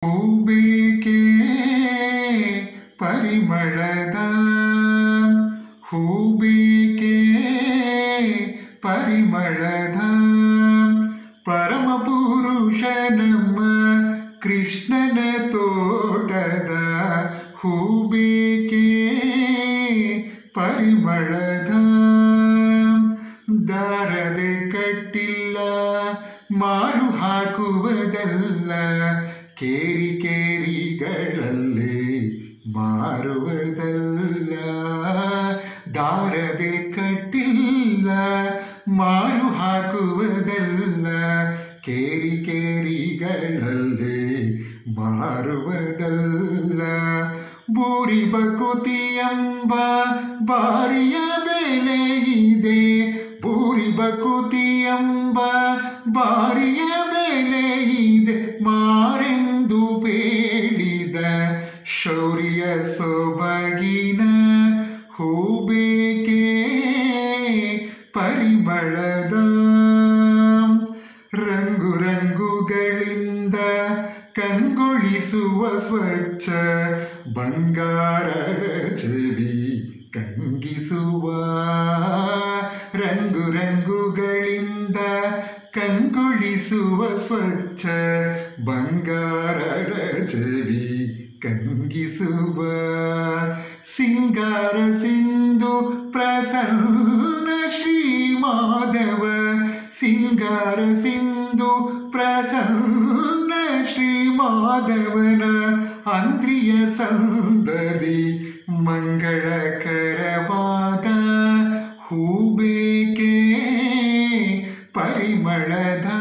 ಹೂಬೇಕೆ ಪರಿಮಳದ ಹೂಬೇಕೆ ಪರಿಮಳದ ಪರಮ ಪುರುಷ ನಮ್ಮ ಕೃಷ್ಣನ ತೋಟದ ಹೂಬೇಕೆ ಪರಿಮಳದ ದಾರದೆ ಕಟ್ಟಿಲ್ಲ ಮಾರು ಹಾಕುವುದಲ್ಲ ಕೇರಿ ಕೇರಿಗಳಲ್ಲೇ ಮಾರುವುದಲ್ಲ ದಾರದೆ ಕಟ್ಟಿಲ್ಲ ಮಾರು ಹಾಕುವುದಲ್ಲ ಕೇರಿ ಕೇರಿಗಳಲ್ಲೇ ಮಾರುವುದಲ್ಲ ಬೂರಿ ಬಕುತಿ ಎಂಬ ಬಾರಿಯ ಬೆಲೆ ಇದೆ ಬೂರಿ ಬಕುತಿ ಎಂಬ ಬಾರಿಯ ಬೆಲೆ ಇದೆ ಮಾರೆಂದು ಬೇಳಿದ ಶೌರ್ಯ ಸೊಬಗಿನ ಹೂಬೇಕೆ ಪರಿಮಳದ ರಂಗು ರಂಗುಗಳಿಂದ ಕಂಗೊಳಿಸುವ ಸ್ವಚ್ಛ ಬಂಗಾರದ ಚೆವಿ ಕಂಗಿಸುವ ರಂಗು ರಂಗುಗಳಿಂದ ಕಂಗೊಳಿಸುವ ಸ್ವಚ್ಛ ಬಂಗಾರದ ಚೆವಿ ಕಂಗಿಸುವ ಸಿಂಗಾರ ಸಿಂಧು ಪ್ರಸನ್ನ ಶ್ರೀ ಮಾಧವ ಸಿಂಗಾರ ಸಿಂಧು ಪ್ರಸನ್ನ ಶ್ರೀ ಮಾಧವನ ಅಂದ್ರಿಯ ಸಂದದಿ ಮಂಗಳಕರವಾದ ಹೂಬೇಕೆ ಪರಿಮಳದ